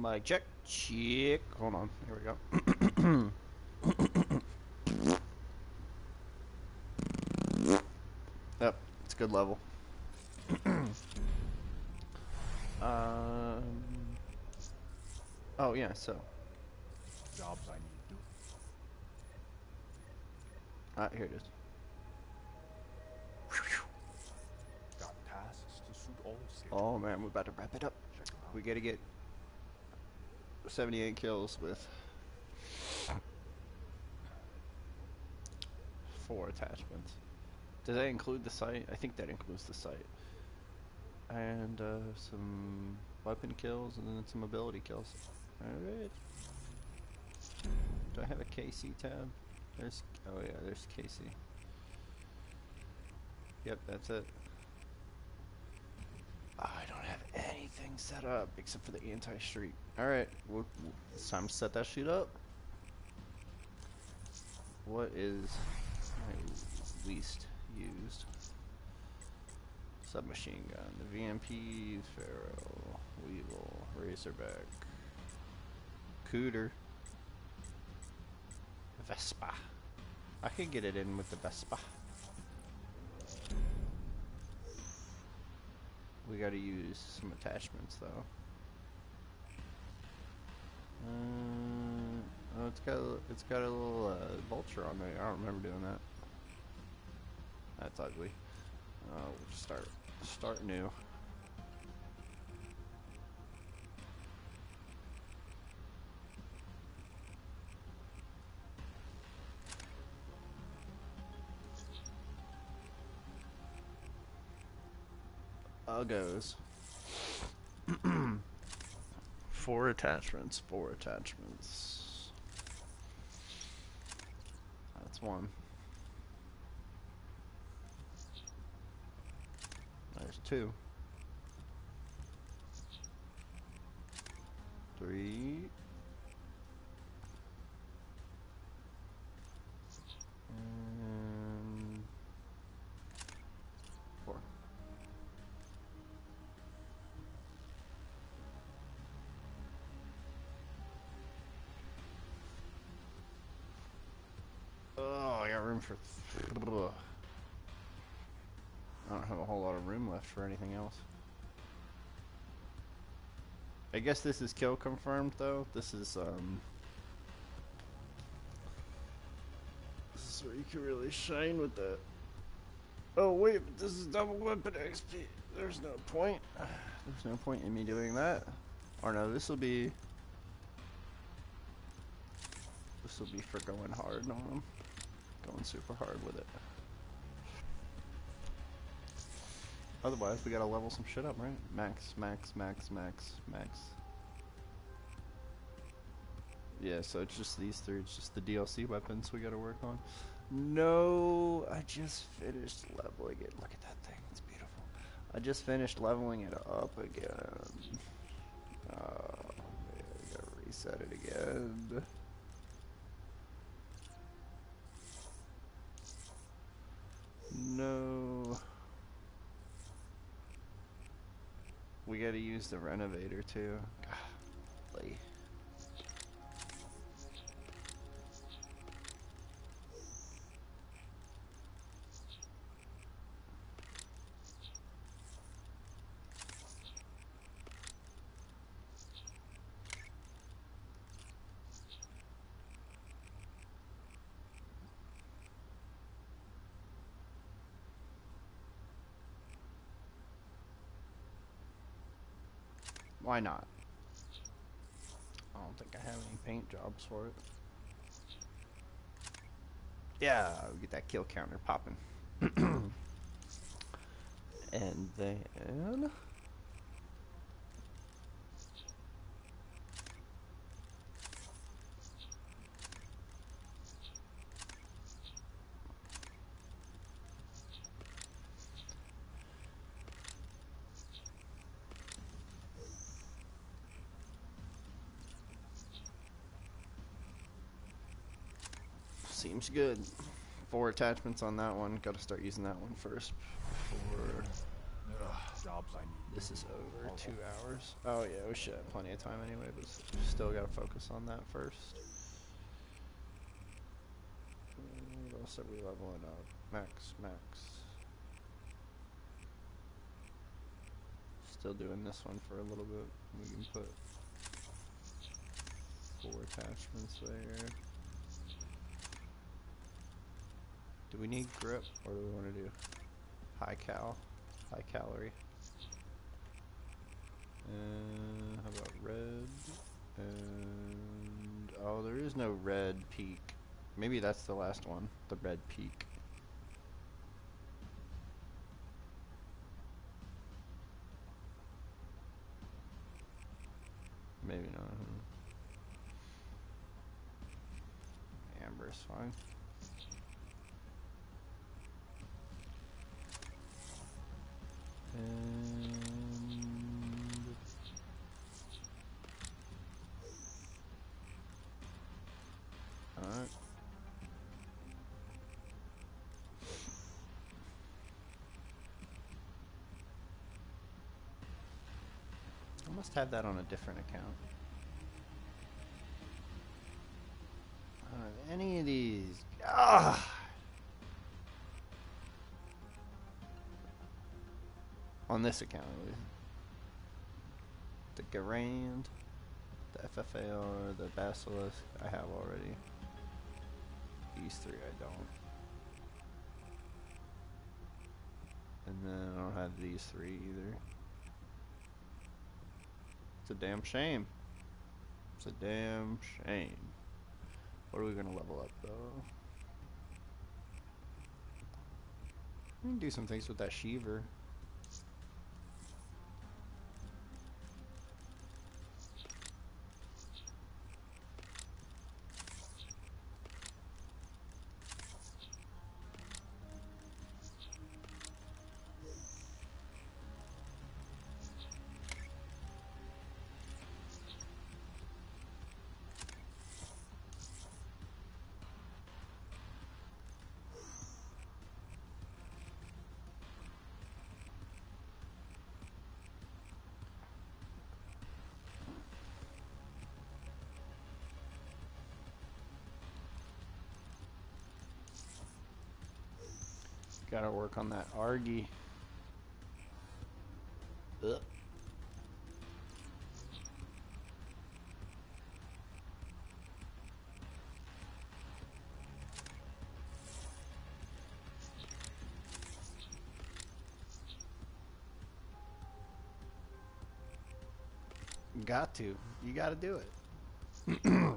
Mic check. Check. Hold on. Here we go. Yep, it's a good level. um. Oh yeah. So. Jobs I need to do. Here it is. Got tasks to suit all schedules. Oh man, we're about to wrap it up. Check 'em out. We gotta get 78 kills with 4 attachments. Does that include the site? I think that includes the site. And some weapon kills and then some ability kills. Alright. Do I have a KC tab? There's, oh yeah, there's KC. Yep, that's it. I don't have anything set up except for the anti-streak. Alright, it's time to set that shit up. What is my least used? Submachine gun, the VMP, Pharaoh, Weevil, Razorback, Cooter, Vespa. I can get it in with the Vespa. We gotta use some attachments though. Oh, it's got a little vulture on there. I don't remember doing that. That's ugly. We'll start new. Uggos. 4 attachments. 4 attachments. That's 1. There's 2. 3. And 4. Oh, I got room for... I don't have a whole lot of room left for anything else. I guess this is kill confirmed though. This is where you can really shine with that. Oh wait, but this is double weapon XP. There's no point. There's no point in me doing that. Or no, this will be for going hard on them. Going super hard with it. Otherwise, we gotta level some shit up, right? Max, max, max, max, max. Yeah, so it's just these 3. It's just the DLC weapons we gotta work on. No, I just finished leveling it. Look at that thing. It's beautiful. I just finished leveling it up again. Man, I gotta reset it again. No. We gotta use the renovator too. Golly. Why not? I don't think I have any paint jobs for it. Yeah, we get that kill counter popping. And then seems good. 4 attachments on that one. Gotta start using that one first before Jobs jobs I need. This is over I'll- 2 hours. Oh yeah, we should have plenty of time anyway, but still gotta focus on that first. What else are we leveling up? Max. Still doing this one for a little bit. We can put 4 attachments there. Do we need grip, or do we want to do high calorie? And how about red? And oh, there is no red peak. Maybe that's the last one, the red peak. Maybe not. Amber is fine. And alright. I must have that on a different account. I don't have any of these. On this account, at least. The Garand, the FFAR, the Basilisk, I have already. These 3 I don't. And then I don't have these 3 either. It's a damn shame. It's a damn shame. What are we gonna level up though? We can do some things with that Sheever. Gotta work on that Argy. Ugh. Got to. You gotta do it.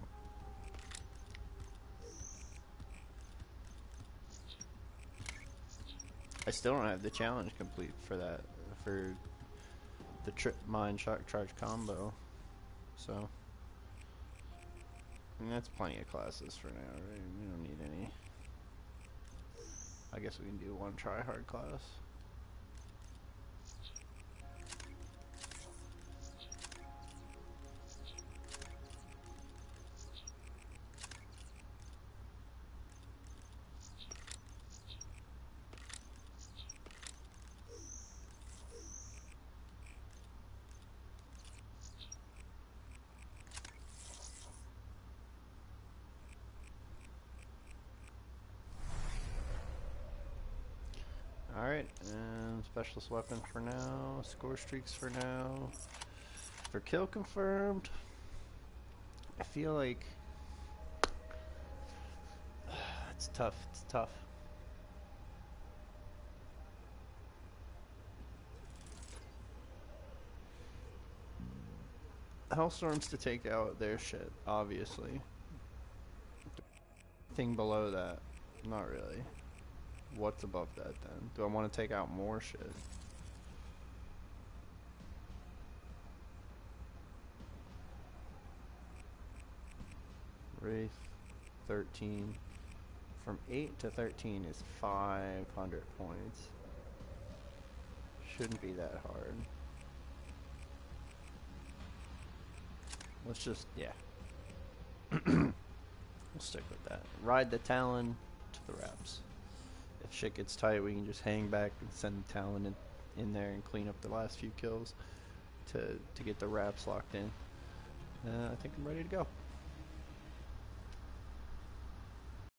I still don't have the challenge complete for that, for the Trip Mine Shock Charge combo. So, I mean, that's plenty of classes for now, right? We don't need any. I guess we can do one try hard class. Alright, and specialist weapon for now, score streaks for now. For kill confirmed, I feel like it's tough, Hellstorms to take out their shit, obviously. Anything below that, not really. What's above that then? Do I want to take out more shit? Wraith, 13. From 8 to 13 is 500 points. Shouldn't be that hard. Let's just, yeah. We'll stick with that. Ride the Talon to the Raps. If shit gets tight, we can just hang back and send the Talon in there and clean up the last few kills to get the wraps locked in. I think I'm ready to go.